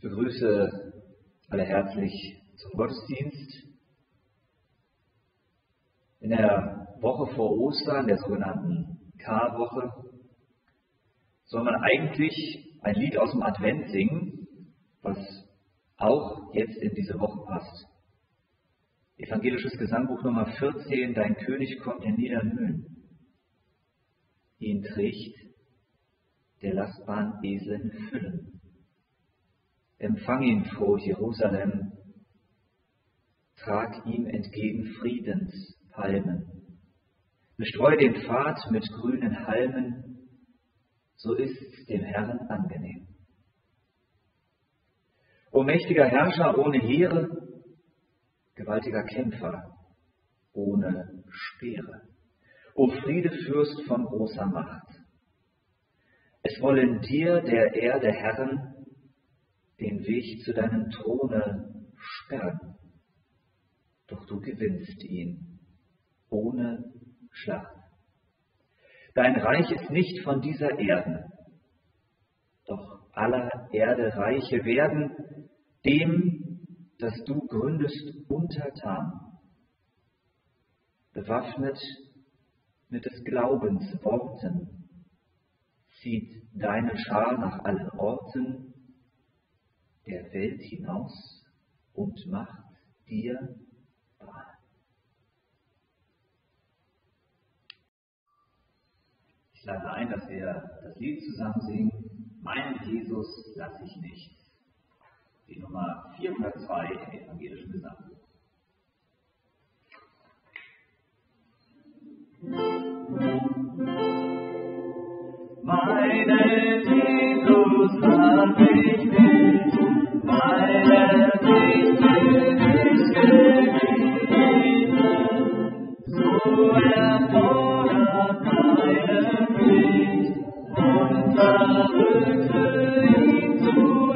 Ich begrüße alle herzlich zum Gottesdienst. In der Woche vor Ostern, der sogenannten Karwoche, soll man eigentlich ein Lied aus dem Advent singen, was auch jetzt in diese Woche passt. Evangelisches Gesangbuch Nummer 14, Dein König kommt in niederen Höhen. Ihn trägt der Lastbahn Eseln Füllen. Empfang ihn froh, Jerusalem, trag ihm entgegen Friedenspalmen. Bestreu den Pfad mit grünen Halmen, so ist's dem Herrn angenehm. O mächtiger Herrscher ohne Heere, gewaltiger Kämpfer ohne Speere, o Friedefürst von großer Macht, es wollen dir der Erde Herren den Weg zu deinem Throne sperren, doch du gewinnst ihn ohne Schlacht. Dein Reich ist nicht von dieser Erden, doch aller Erde Reiche werden dem, das du gründest, untertan, bewaffnet mit des Glaubens Worten, zieht deine Schar nach allen Orten der Welt hinaus und macht dir Bahn. Ich lade ein, dass wir das Lied zusammen singen, Meinen Jesus lass ich nicht. Die Nummer 402 im evangelischen Gesangbuch. Meinen Jesus lass ich nicht, weil sich nicht gewiesen, so erfordert meine Pflicht, unterrückte ihn zu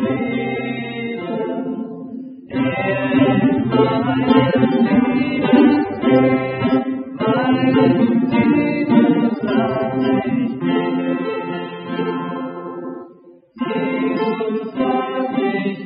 lesen. Ist meines Lebens Weg, meinen Jesus lass ich nicht. Jesus lass ich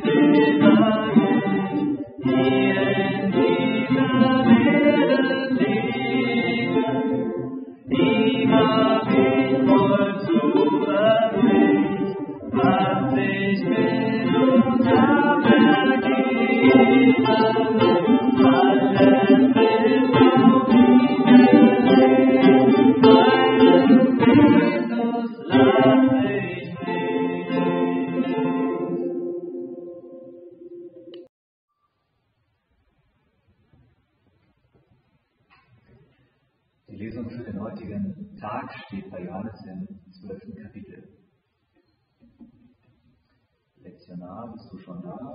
Die Lesung für den heutigen Tag steht bei Johannes im 12. Kapitel. Lektionar, bist du schon da?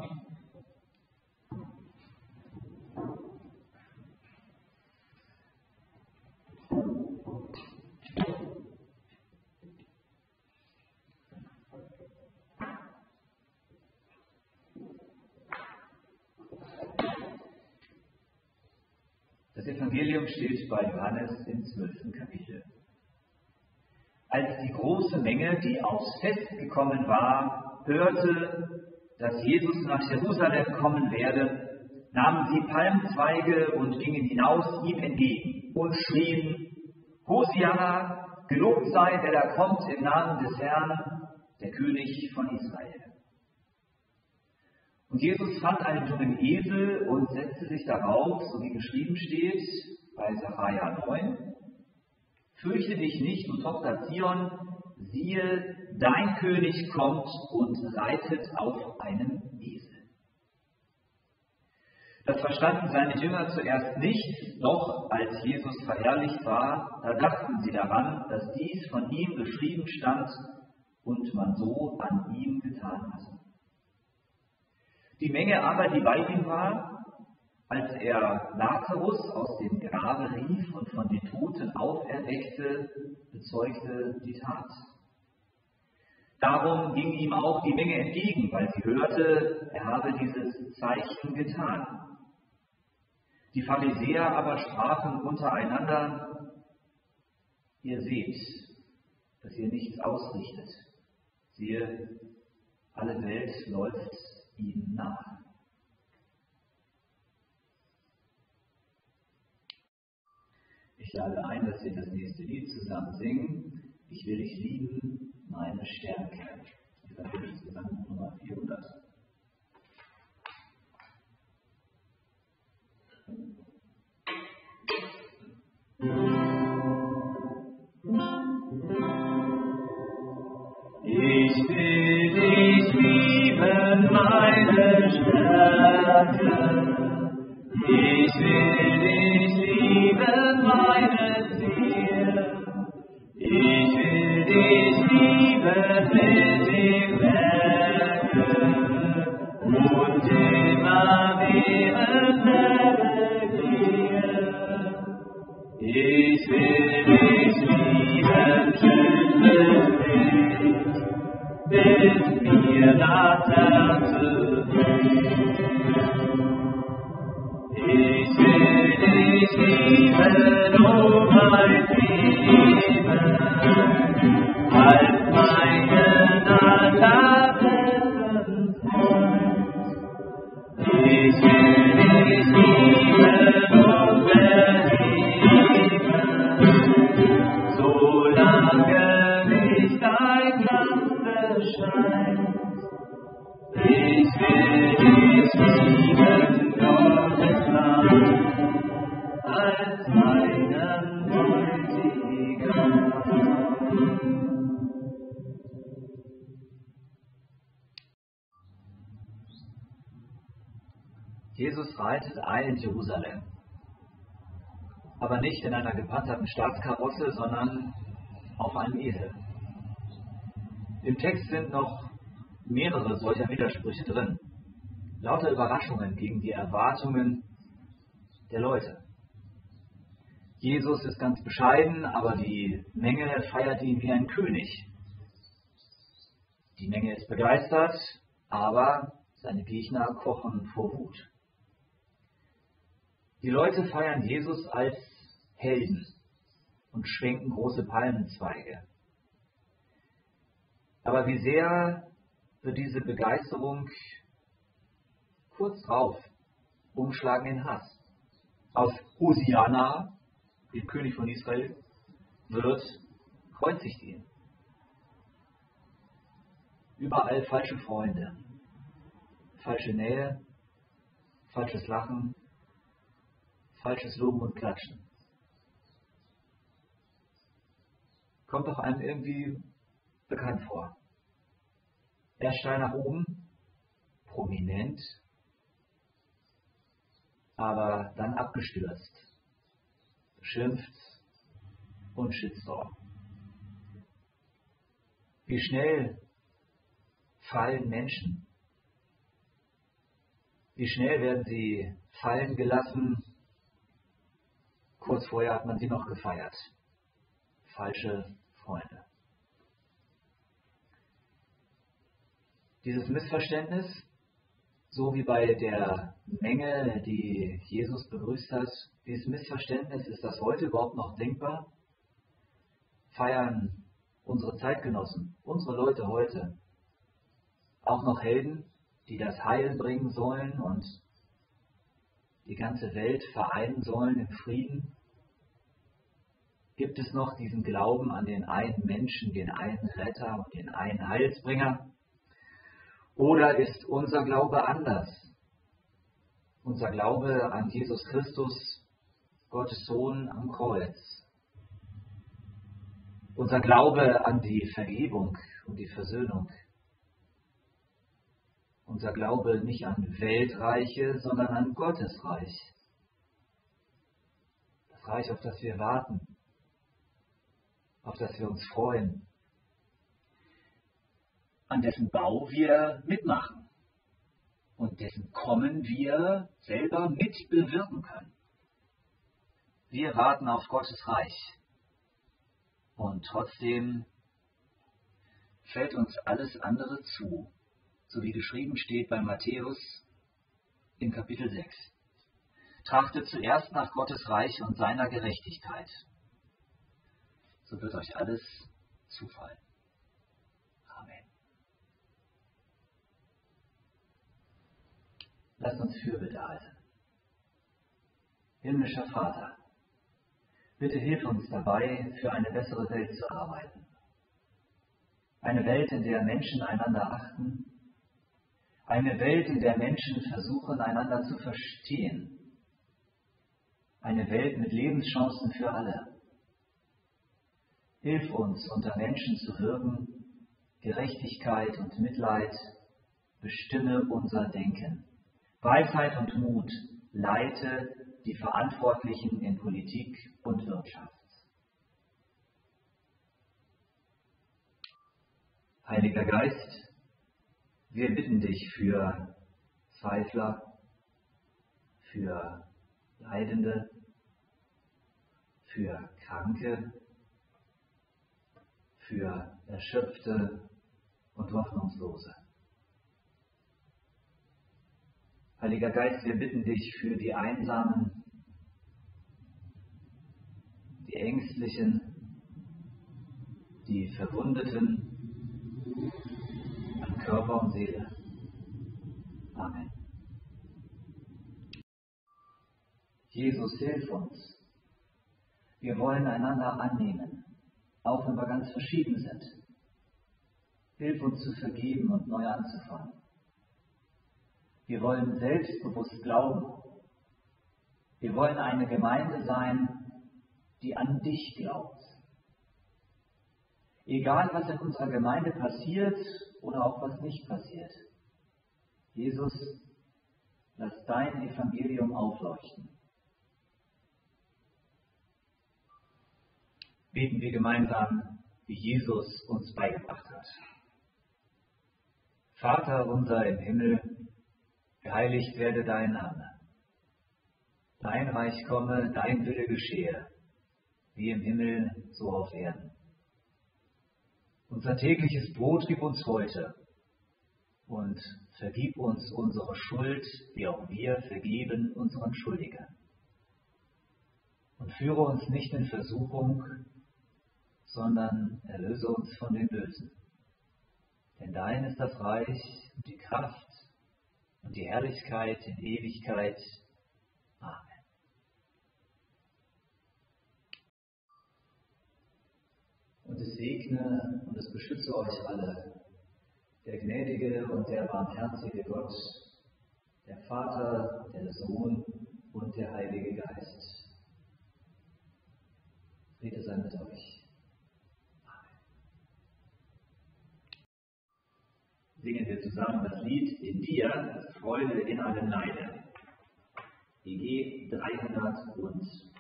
Das Evangelium steht bei Johannes im 12. Kapitel. Als die große Menge, die aufs Fest gekommen war, hörte, dass Jesus nach Jerusalem kommen werde, nahmen sie Palmzweige und gingen hinaus ihm entgegen und schrien: Hosianna, gelobt sei, der da kommt im Namen des Herrn, der König von Israel. Und Jesus fand einen jungen Esel und setzte sich darauf, so wie geschrieben steht bei Sacharja 9. Fürchte dich nicht, du Tochter Zion, siehe, dein König kommt und reitet auf einem Esel. Das verstanden seine Jünger zuerst nicht, doch als Jesus verherrlicht war, da dachten sie daran, dass dies von ihm geschrieben stand und man so an ihm getan hatte. Die Menge aber, die bei ihm war, als er Lazarus aus dem Grabe rief und von den Toten auferweckte, bezeugte die Tat. Darum ging ihm auch die Menge entgegen, weil sie hörte, er habe dieses Zeichen getan. Die Pharisäer aber sprachen untereinander: Ihr seht, dass ihr nichts ausrichtet. Siehe, alle Welt läuft ihm nach. Ich lade ein, dass wir das nächste Lied zusammen singen. Ich will dich lieben, meine Stärke. Das ist zusammen Nummer 400. Ich will dich lieben, meine Stärke. Ich will dich lieben, meine Seele. Ich will dich lieben mit dem Werke und immer während Begehr. Ich will dich lieben, schütze dich, bis mir das Herz ich will dich lieben, oh mein Leben, als meinen allerbesten Freund. Ich will dich lieben und erleben, solange mich dein Glanz erscheint. Ich will dich lieben, Gottes Land, als meinen Bräutigam. Jesus reitet ein in Jerusalem, aber nicht in einer gepanzerten Staatskarosse, sondern auf einem Esel. Im Text sind noch mehrere solcher Widersprüche drin. Lauter Überraschungen gegen die Erwartungen der Leute. Jesus ist ganz bescheiden, aber die Menge feiert ihn wie ein König. Die Menge ist begeistert, aber seine Gegner kochen vor Wut. Die Leute feiern Jesus als Helden und schwenken große Palmenzweige. Aber wie sehr wird diese Begeisterung kurz drauf umschlagen in Hass. Aus Hosianna, dem König von Israel, wird kreuzigt ihn. Überall falsche Freunde, falsche Nähe, falsches Lachen, falsches Loben und Klatschen. Kommt doch einem irgendwie bekannt vor. Erst steil nach oben, prominent, aber dann abgestürzt, beschimpft und Shitstorm. Wie schnell fallen Menschen? Wie schnell werden sie fallen gelassen? Kurz vorher hat man sie noch gefeiert. Falsche Freunde. Dieses Missverständnis, so wie bei der Menge, die Jesus begrüßt hat, dieses Missverständnis, ist das heute überhaupt noch denkbar? Feiern unsere Zeitgenossen, unsere Leute heute auch noch Helden, die das Heil bringen sollen und die ganze Welt vereinen sollen im Frieden? Gibt es noch diesen Glauben an den einen Menschen, den einen Retter und den einen Heilsbringer? Oder ist unser Glaube anders? Unser Glaube an Jesus Christus, Gottes Sohn am Kreuz. Unser Glaube an die Vergebung und die Versöhnung. Unser Glaube nicht an Weltreiche, sondern an Gottes Reich. Das Reich, auf das wir warten, auf das wir uns freuen, an dessen Bau wir mitmachen und dessen Kommen wir selber mitbewirken können. Wir warten auf Gottes Reich und trotzdem fällt uns alles andere zu, so wie geschrieben steht bei Matthäus in Kapitel 6. Trachtet zuerst nach Gottes Reich und seiner Gerechtigkeit, so wird euch alles zufallen. Amen. Lasst uns Fürbitte halten. Himmlischer Vater, bitte hilf uns dabei, für eine bessere Welt zu arbeiten. Eine Welt, in der Menschen einander achten. Eine Welt, in der Menschen versuchen, einander zu verstehen. Eine Welt mit Lebenschancen für alle. Hilf uns, unter Menschen zu wirken. Gerechtigkeit und Mitleid bestimme unser Denken. Weisheit und Mut leite die Verantwortlichen in Politik und Wirtschaft. Heiliger Geist, wir bitten dich für Zweifler, für Leidende, für Kranke, für Erschöpfte und Hoffnungslose. Heiliger Geist, wir bitten dich für die Einsamen, die Ängstlichen, die Verwundeten an Körper und Seele. Amen. Jesus, hilf uns. Wir wollen einander annehmen, auch wenn wir ganz verschieden sind. Hilf uns zu vergeben und neu anzufangen. Wir wollen selbstbewusst glauben. Wir wollen eine Gemeinde sein, die an dich glaubt. Egal, was in unserer Gemeinde passiert oder auch was nicht passiert. Jesus, lass dein Evangelium aufleuchten. Beten wir gemeinsam, wie Jesus uns beigebracht hat. Vater unser im Himmel, geheiligt werde dein Name. Dein Reich komme, dein Wille geschehe, wie im Himmel, so auf Erden. Unser tägliches Brot gib uns heute und vergib uns unsere Schuld, wie auch wir vergeben unseren Schuldigern. Und führe uns nicht in Versuchung, sondern erlöse uns von dem Bösen. Denn dein ist das Reich und die Kraft und die Herrlichkeit in Ewigkeit. Amen. Und es segne und es beschütze euch alle, der gnädige und der barmherzige Gott, der Vater, der Sohn und der Heilige Geist. Friede sei mit euch. Singen wir zusammen das Lied In dir, Freude in allem Leide. EG 398.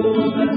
Blumen